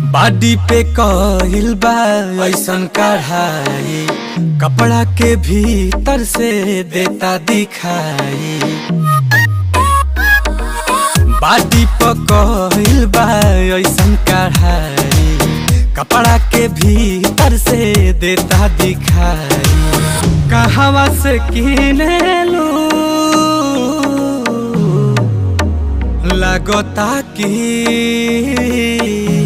Body पे कहिल बा ऐसन कढ़ाई, कपड़ा के भीतर से देता दिखाई। बॉडी पे कहिल बा ऐसन कढ़ाई, कपड़ा के भीतर से देता दिखाई। कहवा से किनेलू लगता कि